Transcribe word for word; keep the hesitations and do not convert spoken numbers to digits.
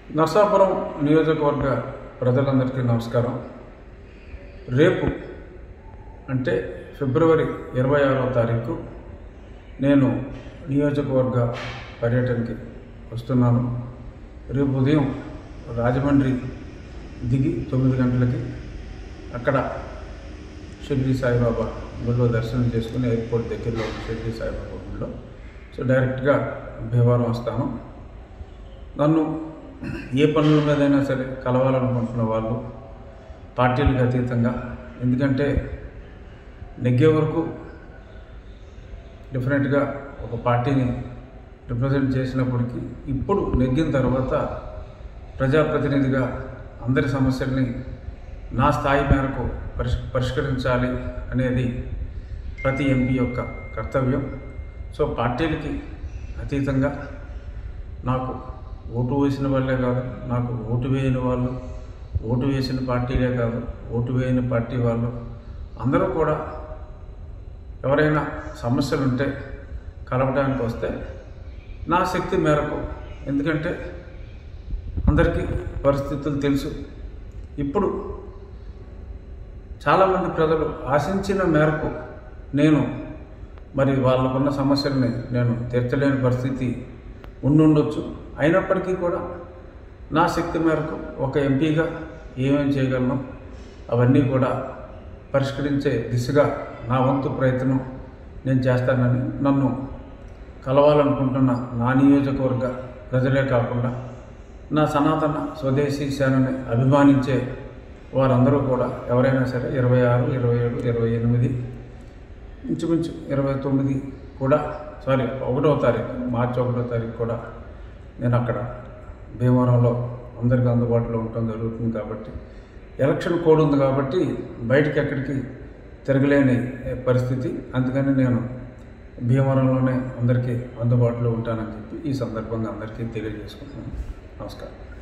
నర్సాపురం నియోజకవర్గ ప్రజలందరికీ నమస్కారం. రేపు అంటే ఫిబ్రవరి ఇరవై ఆరవ తారీఖు నేను నియోజకవర్గ పర్యటనకి వస్తున్నాను. రేపు ఉదయం రాజమండ్రి దిగి తొమ్మిది గంటలకి అక్కడ షిరిడి సాయిబాబా గుడిలో దర్శనం చేసుకుని ఎయిర్పోర్ట్ దగ్గరలో ఉన్న షిరిడి సాయిబాబా గుడిలో సో డైరెక్ట్గా భీమవరం వస్తాను. నన్ను ఏ పనుల మీదైనా సరే కలవాలనుకుంటున్న వాళ్ళు పార్టీలకు అతీతంగా, ఎందుకంటే నెగ్గే వరకు డిఫరెంట్గా ఒక పార్టీని రిప్రజెంట్ చేసినప్పటికీ ఇప్పుడు నెగ్గిన తర్వాత ప్రజాప్రతినిధిగా అందరి సమస్యల్ని నా స్థాయి మేరకు పరిష్ పరిష్కరించాలి అనేది ప్రతి ఎంపీ యొక్క కర్తవ్యం. సో పార్టీలకి అతీతంగా నాకు ఓటు వేసిన వాళ్ళే కాదు, నాకు ఓటు వేయని వాళ్ళు, ఓటు వేసిన పార్టీలే కాదు, ఓటు వేయని పార్టీ వాళ్ళు అందరూ కూడా ఎవరైనా సమస్యలు ఉంటే కలవడానికి వస్తే నా శక్తి మేరకు, ఎందుకంటే అందరికీ పరిస్థితులు తెలుసు. ఇప్పుడు చాలామంది ప్రజలు ఆశించిన మేరకు నేను మరి వాళ్ళకున్న సమస్యల్ని నేను తీర్చలేని పరిస్థితి ఉండుండొచ్చు. అయినప్పటికీ కూడా నా శక్తి మేరకు ఒక ఎంపీగా ఏమేమి చేయగలను అవన్నీ కూడా పరిష్కరించే దిశగా నా వంతు ప్రయత్నం నేను చేస్తానని, నన్ను కలవాలనుకుంటున్న నా నియోజకవర్గ ప్రజలే కాకుండా నా సనాతన స్వదేశీ సేనని అభిమానించే వారందరూ కూడా ఎవరైనా సరే ఇరవై ఆరు ఇరవై ఏడు ఇరవై ఎనిమిది ఇంచుమించు ఇరవై తొమ్మిది కూడా సారీ ఒకటో తారీఖు మార్చి ఒకటో తారీఖు కూడా నేను అక్కడ భీమవరంలో అందరికీ అందుబాటులో ఉండటం జరుగుతుంది. కాబట్టి ఎలక్షన్ కోడ్ ఉంది కాబట్టి బయటికి ఎక్కడికి తిరగలేని పరిస్థితి, అందుకని నేను భీమవరంలోనే అందరికీ అందుబాటులో ఉంటానని చెప్పి ఈ సందర్భంగా అందరికీ తెలియజేసుకుంటున్నాను. నమస్కారం.